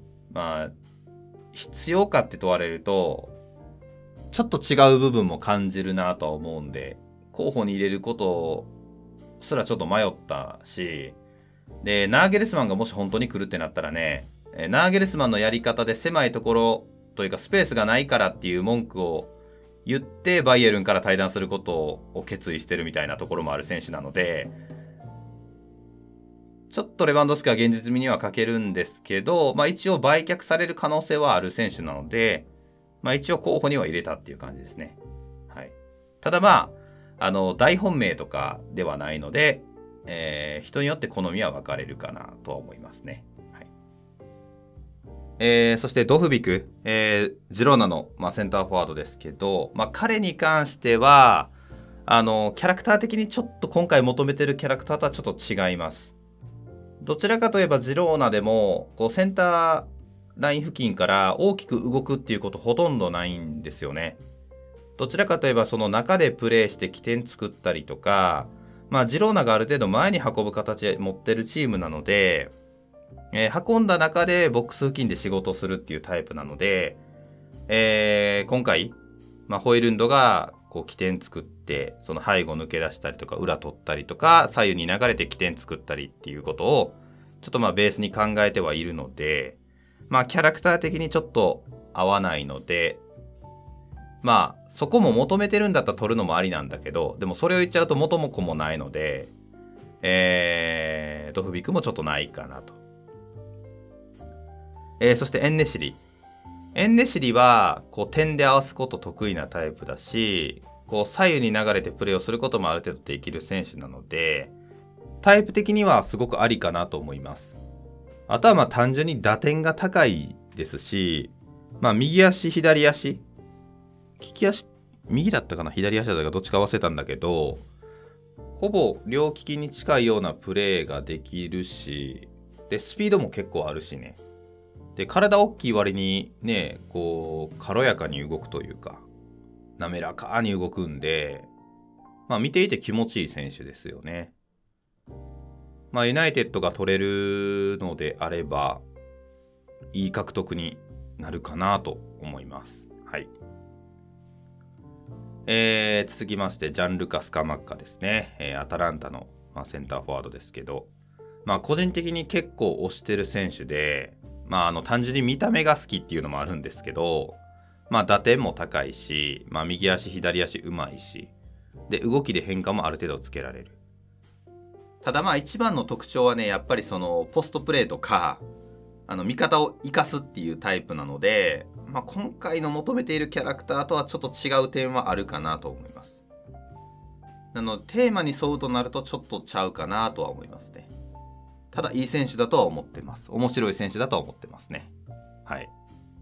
必要かって問われると、ちょっと違う部分も感じるなとは思うんで、候補に入れることすらちょっと迷ったし、で、ナーゲルスマンがもし本当に来るってなったらね、ナーゲルスマンのやり方で狭いところというかスペースがないからっていう文句を言ってバイエルンから退団することを決意してるみたいなところもある選手なので、ちょっとレバンドフスキは現実味には欠けるんですけど、一応売却される可能性はある選手なので、一応候補には入れたっていう感じですね。はい。ただ大本命とかではないので、人によって好みは分かれるかなとは思いますね。はい。そしてドフビク、ジローナの、センターフォワードですけど、彼に関しては、キャラクター的にちょっと今回求めてるキャラクターとはちょっと違います。どちらかといえばジローナでもセンターライン付近から大きく動くっていうことほとんどないんですよね。どちらかといえばその中でプレーして起点作ったりとか、ジローナがある程度前に運ぶ形持ってるチームなので、運んだ中でボックス付近で仕事するっていうタイプなので、今回、ホイルンドが起点作って、その背後抜け出したりとか、裏取ったりとか、左右に流れて起点作ったりっていうことを、ちょっとベースに考えてはいるので、キャラクター的にちょっと合わないので、そこも求めてるんだったら取るのもありなんだけど、でもそれを言っちゃうと元も子もないので、ドフビクもちょっとないかなと。そしてエンネシリ。エンネシリは点で合わすこと得意なタイプだし、左右に流れてプレーをすることもある程度できる選手なので、タイプ的にはすごくありかなと思います。あとは単純に打点が高いですし、右足左足、利き足右だったかな左足だったかどっちか忘れたんだけど、ほぼ両利きに近いようなプレーができるし、でスピードも結構あるしね。で、体大きい割にね、軽やかに動くというか、滑らかに動くんで、見ていて気持ちいい選手ですよね。ユナイテッドが取れるのであれば、いい獲得になるかなと思います。はい。続きまして、ジャンルカ・スカマッカですね。アタランタの、センターフォワードですけど、個人的に結構推してる選手で、単純に見た目が好きっていうのもあるんですけど、打点も高いし、右足左足うまいし、で動きで変化もある程度つけられる。ただ一番の特徴はね、やっぱりそのポストプレーとか味方を生かすっていうタイプなので、今回の求めているキャラクターとはちょっと違う点はあるかなと思います。なのでテーマに沿うとなるとちょっとちゃうかなとは思いますね。ただいい選手だとは思ってます。面白い選手だとは思ってますね。はい。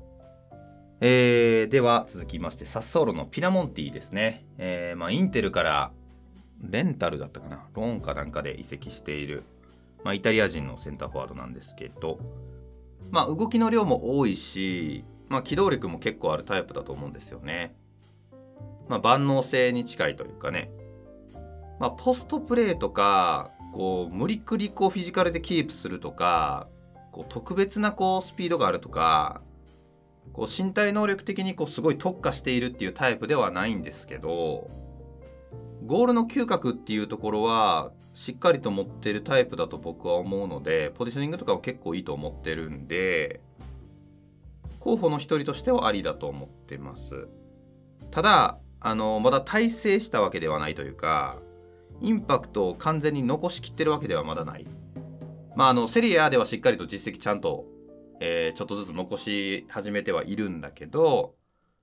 では続きまして、サッソーロのピナモンティですね。インテルからレンタルだったかな、ローンかなんかで移籍している、イタリア人のセンターフォワードなんですけど、動きの量も多いし、機動力も結構あるタイプだと思うんですよね。万能性に近いというかね、ポストプレーとか無理くりフィジカルでキープするとか、特別なスピードがあるとか、身体能力的にすごい特化しているっていうタイプではないんですけど、ゴールの嗅覚っていうところはしっかりと持ってるタイプだと僕は思うので、ポジショニングとかも結構いいと思ってるんで、候補の一人としてはありだと思ってます。ただまだ大成したわけではないというか、インパクトを完全に残しきってるわけではまだない。セリアではしっかりと実績ちゃんと、ちょっとずつ残し始めてはいるんだけど、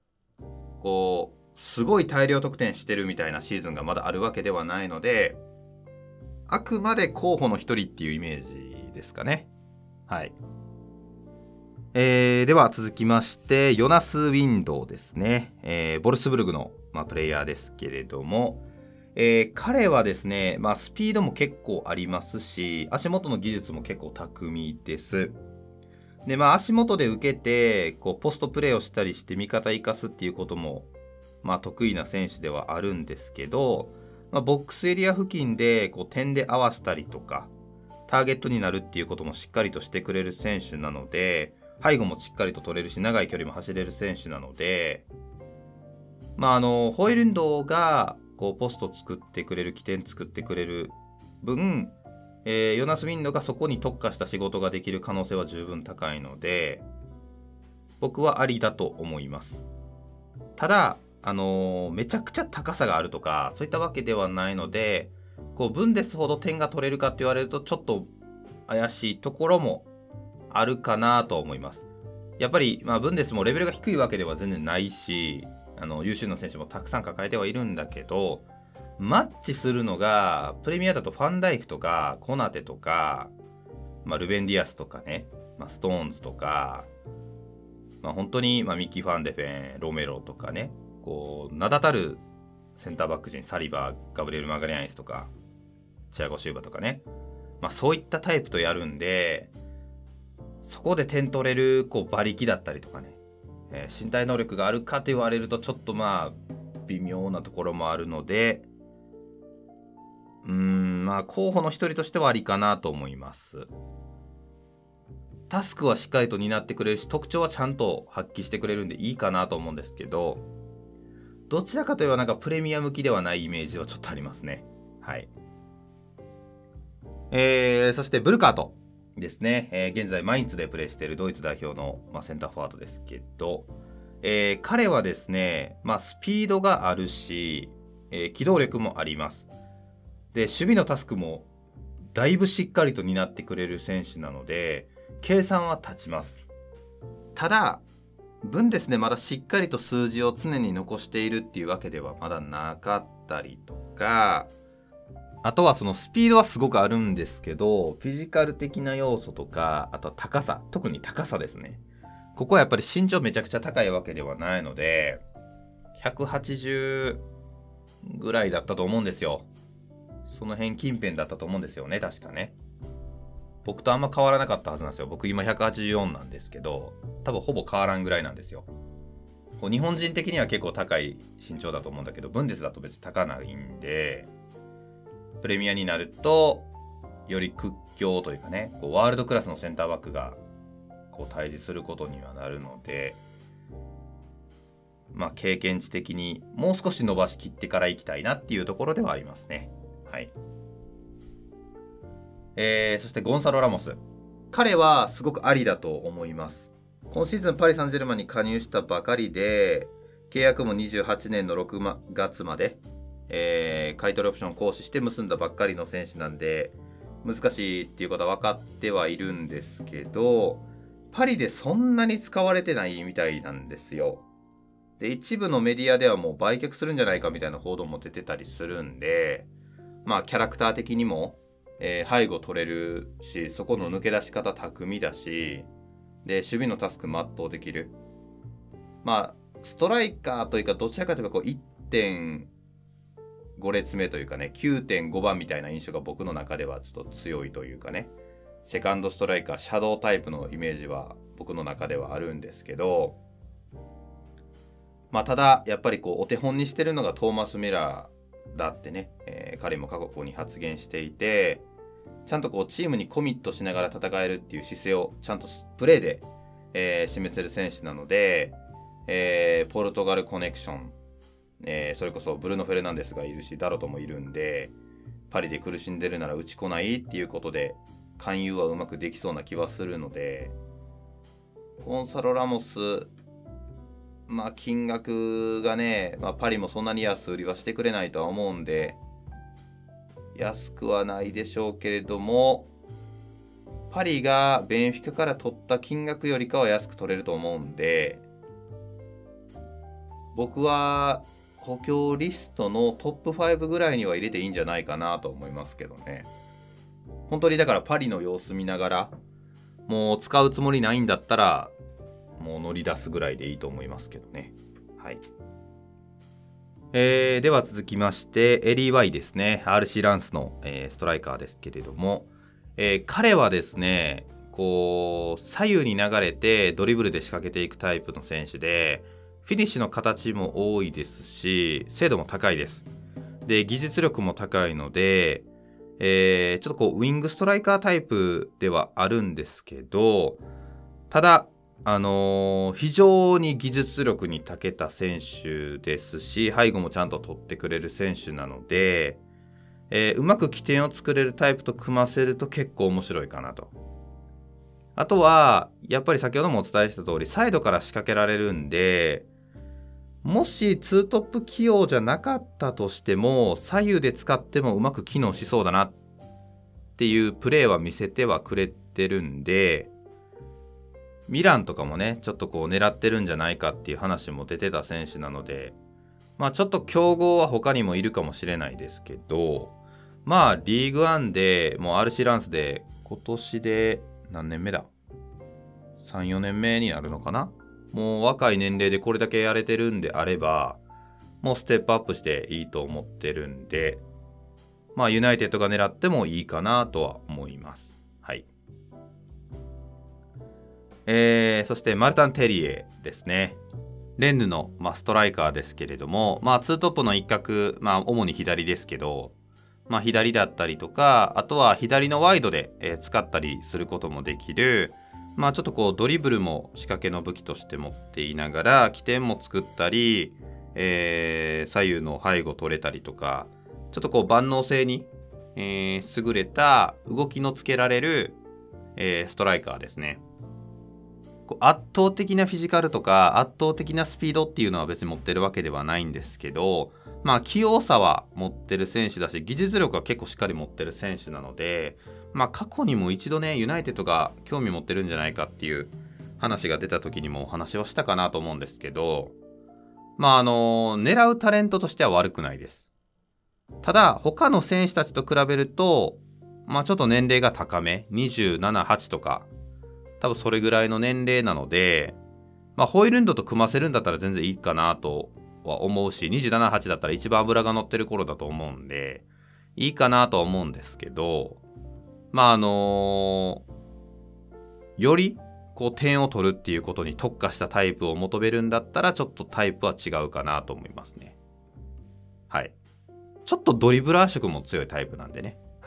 すごい大量得点してるみたいなシーズンがまだあるわけではないので、あくまで候補の一人っていうイメージですかね。はい。 では続きましてヨナス・ウィンドウですね、ボルスブルグの、プレイヤーですけれども、彼はですね、スピードも結構ありますし、足元の技術も結構巧みです。で、足元で受けてこうポストプレーをしたりして味方生かすっていうことも、得意な選手ではあるんですけど、ボックスエリア付近でこう点で合わせたりとかターゲットになるっていうこともしっかりとしてくれる選手なので、背後もしっかりと取れるし長い距離も走れる選手なので、ホイルンドがこうポスト作ってくれる起点作ってくれる分、ヨナス・ウィンドがそこに特化した仕事ができる可能性は十分高いので、僕はありだと思います。ただめちゃくちゃ高さがあるとかそういったわけではないので、こうブンデスほど点が取れるかって言われるとちょっと怪しいところもあるかなと思います。やっぱり、ブンデスもレベルが低いわけでは全然ないし、優秀な選手もたくさん抱えてはいるんだけど、マッチするのがプレミアだとファンダイクとかコナテとか、ルベン・ディアスとかね、ストーンズとか、本当に、ミッキー・ファンデフェン、ロメロとかね、こう名だたるセンターバック陣、サリバー、ガブリエル・マガリアンイスとかチアゴ・シューバとかね、そういったタイプとやるんで、そこで点取れるこう馬力だったりとかね、身体能力があるかと言われるとちょっと微妙なところもあるので、候補の一人としてはありかなと思います。タスクはしっかりと担ってくれるし、特徴はちゃんと発揮してくれるんでいいかなと思うんですけど、どちらかといえばなんかプレミア向きではないイメージはちょっとありますね。はい。そしてブルカートですね、現在マインツでプレーしているドイツ代表の、センターフォワードですけど、彼はですね、スピードがあるし、機動力もあります。で、守備のタスクもだいぶしっかりと担ってくれる選手なので、計算は立ちます。ただ、分ですね、まだしっかりと数字を常に残しているっていうわけではまだなかったりとか、あとはそのスピードはすごくあるんですけど、フィジカル的な要素とか、あとは高さ、特に高さですね。ここはやっぱり身長めちゃくちゃ高いわけではないので、180ぐらいだったと思うんですよ。その辺近辺だったと思うんですよね、確かね。僕とあんま変わらなかったはずなんですよ。僕今184なんですけど、多分ほぼ変わらんぐらいなんですよ。こう日本人的には結構高い身長だと思うんだけど、ブンデスだと別に高ないんで、プレミアになるとより屈強というかね、こうワールドクラスのセンターバックがこう対峙することにはなるので、経験値的にもう少し伸ばしきってから行きたいなっていうところではありますね。はい。そしてゴンサロ・ラモス、彼はすごくありだと思います。今シーズンパリ・サンジェルマンに加入したばかりで、契約も28年の6月まで、買取オプションを行使して結んだばっかりの選手なんで、難しいっていうことは分かってはいるんですけど、パリでそんなに使われてないみたいなんですよ。で、一部のメディアではもう売却するんじゃないかみたいな報道も出てたりするんで、キャラクター的にも背後取れるし、そこの抜け出し方巧みだし、で守備のタスク全うできる。ストライカーというかどちらかというとこう 1.5 列目というかね、 9.5 番みたいな印象が僕の中ではちょっと強いというかね、セカンドストライカーシャドウタイプのイメージは僕の中ではあるんですけど、ただやっぱりこうお手本にしてるのがトーマス・ミラーだってね、彼も過去に発言していて、ちゃんとこうチームにコミットしながら戦えるっていう姿勢をちゃんとプレーで、示せる選手なので、ポルトガルコネクション、それこそブルノ・フェルナンデスがいるしダロトもいるんで、パリで苦しんでるなら打ちこないっていうことで勧誘はうまくできそうな気はするので、ゴンサロ・ラモス、金額がね、パリもそんなに安売りはしてくれないとは思うんで、安くはないでしょうけれども、パリがベンフィカから取った金額よりかは安く取れると思うんで、僕は補強リストのトップ5ぐらいには入れていいんじゃないかなと思いますけどね。本当にだからパリの様子見ながら、 もう使うつもりないんだったら、もう乗り出すぐらいでいいと思いますけどね。はい。では続きまして、エリー・ワイですね。RC ランスの、ストライカーですけれども、彼はですね、こう、左右に流れてドリブルで仕掛けていくタイプの選手で、フィニッシュの形も多いですし、精度も高いです。で、技術力も高いので、ちょっとこう、ウィングストライカータイプではあるんですけど、ただ、非常に技術力に長けた選手ですし、背後もちゃんと取ってくれる選手なので、うまく起点を作れるタイプと組ませると結構面白いかなと。あとは、やっぱり先ほどもお伝えした通り、サイドから仕掛けられるんで、もし2トップ起用じゃなかったとしても、左右で使ってもうまく機能しそうだなっていうプレーは見せてはくれてるんで、ミランとかもね、ちょっとこう狙ってるんじゃないかっていう話も出てた選手なので、まあちょっと競合は他にもいるかもしれないですけど、まあリーグワンでもうRCランスで今年で何年目だ ?3、4年目になるのかな。もう若い年齢でこれだけやれてるんであれば、もうステップアップしていいと思ってるんで、まあユナイテッドが狙ってもいいかなとは思います。はい。そしてマルタン・テリエですね。レンヌの、ストライカーですけれども、ツートップの一角、主に左ですけど、左だったりとか、あとは左のワイドで、使ったりすることもできる、ちょっとこうドリブルも仕掛けの武器として持っていながら、起点も作ったり、左右の背後取れたりとか、ちょっとこう万能性に、優れた動きのつけられる、ストライカーですね。圧倒的なフィジカルとか圧倒的なスピードっていうのは別に持ってるわけではないんですけど、器用さは持ってる選手だし、技術力は結構しっかり持ってる選手なので、過去にも一度ね、ユナイテッドが興味持ってるんじゃないかっていう話が出た時にもお話はしたかなと思うんですけど、狙うタレントとしては悪くないです。ただ、他の選手たちと比べると、ちょっと年齢が高め、27、8とか、多分それぐらいの年齢なので、ホイルンドと組ませるんだったら全然いいかなとは思うし、27、8だったら一番脂が乗ってる頃だと思うんで、いいかなとは思うんですけど、よりこう点を取るっていうことに特化したタイプを求めるんだったら、ちょっとタイプは違うかなと思いますね。はい。ちょっとドリブラー色も強いタイプなんでね。はい。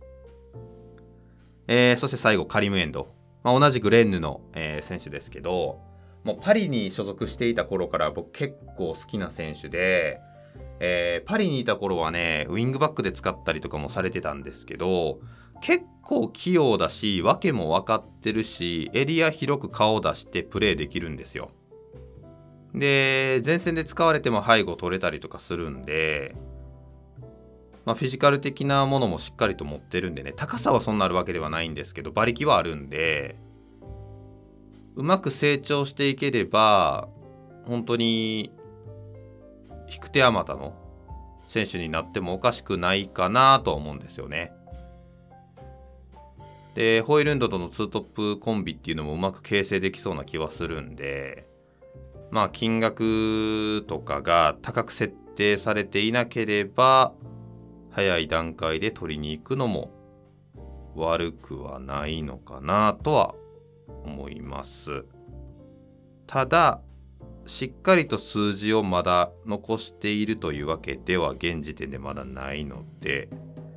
そして最後、カリムエンド。同じくレンヌの、選手ですけど、もうパリに所属していた頃から僕結構好きな選手で、パリにいた頃はね、ウィングバックで使ったりとかもされてたんですけど、結構器用だし、訳も分かってるし、エリア広く顔を出してプレーできるんですよ。で、前線で使われても背後取れたりとかするんで、フィジカル的なものもしっかりと持ってるんでね、高さはそんなあるわけではないんですけど、馬力はあるんで、うまく成長していければ、本当に、引く手あまたの選手になってもおかしくないかなとは思うんですよね。で、ホイルンドとのツートップコンビっていうのもうまく形成できそうな気はするんで、金額とかが高く設定されていなければ、早い段階で取りに行くのも悪くはないのかなとは思います。ただ、しっかりと数字をまだ残しているというわけでは現時点でまだないので、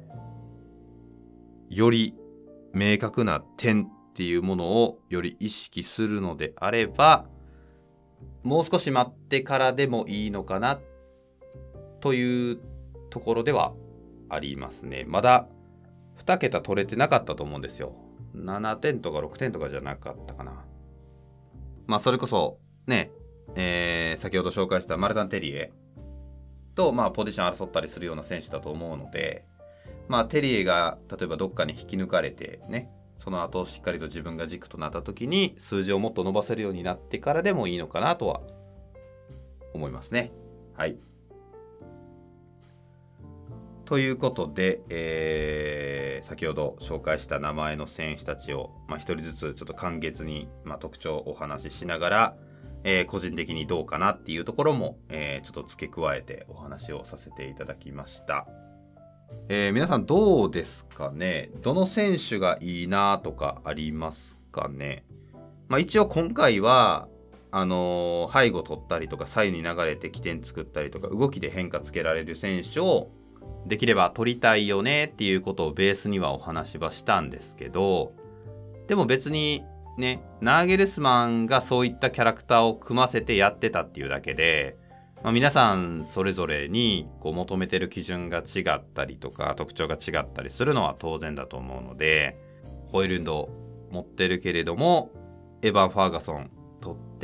より明確な点っていうものをより意識するのであれば、もう少し待ってからでもいいのかなというところではありますね。まだ2桁取れてなかったと思うんですよ。7点とか6点とかじゃなかったかな。それこそね、先ほど紹介したマルタン・テリエとポジション争ったりするような選手だと思うので、テリエが例えばどっかに引き抜かれてね、その後しっかりと自分が軸となった時に数字をもっと伸ばせるようになってからでもいいのかなとは思いますね。はい。 ということで、先ほど紹介した名前の選手たちを、一人ずつちょっと簡潔に、特徴をお話ししながら、個人的にどうかなっていうところも、ちょっと付け加えてお話をさせていただきました。皆さんどうですかね。どの選手がいいなとかありますかね。一応今回は背後取ったりとか左右に流れて起点作ったりとか動きで変化つけられる選手をできれば取りたいよねっていうことをベースにはお話はしたんですけど、でも別にね、ナーゲルスマンがそういったキャラクターを組ませてやってたっていうだけで、皆さんそれぞれにこう求めてる基準が違ったりとか特徴が違ったりするのは当然だと思うので、ホイルンド持ってるけれどもエヴァン・ファーガソン取って、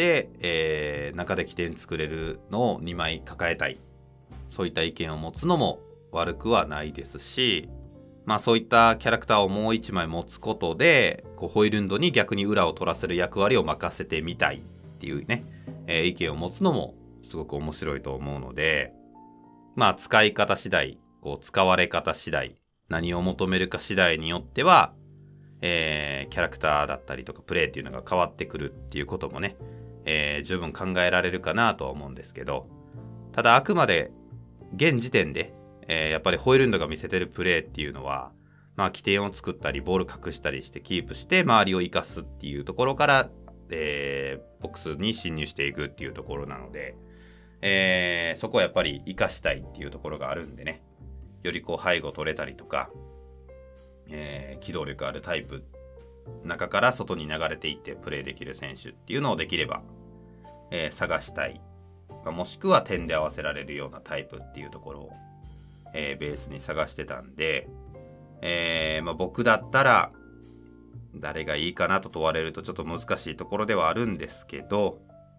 中で起点作れるのを2枚抱えたい、そういった意見を持つのも悪くはないですし、そういったキャラクターをもう1枚持つことでこうホイルンドに逆に裏を取らせる役割を任せてみたいっていうね、意見を持つのもすごく面白いと思うので、使い方次第、こう使われ方次第、何を求めるか次第によっては、キャラクターだったりとかプレイっていうのが変わってくるっていうこともね、十分考えられるかなとは思うんですけど、ただあくまで現時点で、やっぱりホイルンドが見せてるプレーっていうのは、起点を作ったりボール隠したりしてキープして周りを生かすっていうところから、ボックスに侵入していくっていうところなので、そこはやっぱり生かしたいっていうところがあるんでね、よりこう背後取れたりとか、機動力あるタイプ中から外に流れていってプレーできる選手っていうのをできれば、探したい、もしくは点で合わせられるようなタイプっていうところを、ベースに探してたんで、僕だったら誰がいいかなと問われるとちょっと難しいところではあるんですけど、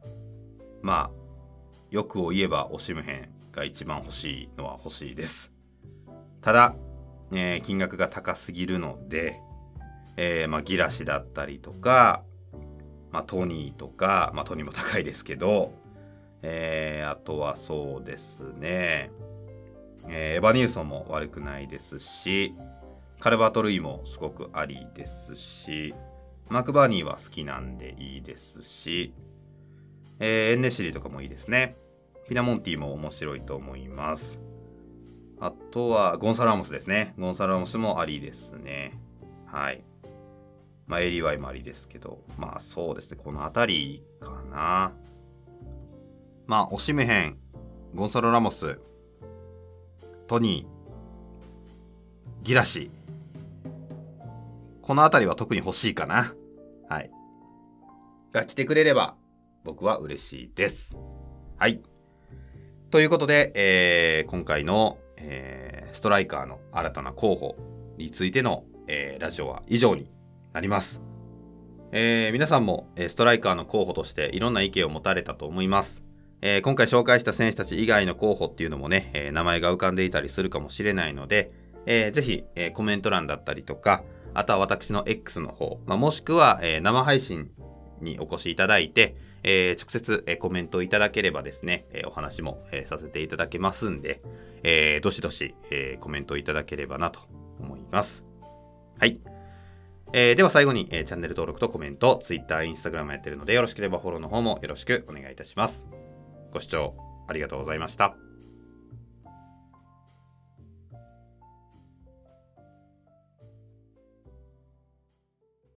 欲を言えばオシムヘンが一番欲しいのは欲しいです。ただ、金額が高すぎるので、ギラシだったりとか、トニーとか、トニーも高いですけど、あとはそうですね、エヴァニューソンも悪くないですし、カルバート・ルイもすごくありですし、マーク・バーニーは好きなんでいいですし、エンネシリとかもいいですね。ピナモンティも面白いと思います。あとはゴンサロ・ラモスですね。ゴンサロ・ラモスもありですね。はい。エリワイもありですけど、そうですね、この辺りかな。オシムヘン、ゴンサロ・ラモス、トニー、ギラシ、この辺りは特に欲しいかな。はい。が来てくれれば僕は嬉しいです。はい。ということで、今回の、ストライカーの新たな候補についての、ラジオは以上になります。皆さんもストライカーの候補としていろんな意見を持たれたと思います。今回紹介した選手たち以外の候補っていうのもね、名前が浮かんでいたりするかもしれないので、ぜひ、コメント欄だったりとか、あとは私の X の方、もしくは、生配信にお越しいただいて、直接、コメントいただければですね、お話も、させていただけますんで、どしどし、コメントいただければなと思います。はい。では最後に、チャンネル登録とコメント、Twitter、Instagram やってるので、よろしければフォローの方もよろしくお願いいたします。ご視聴ありがとうございました。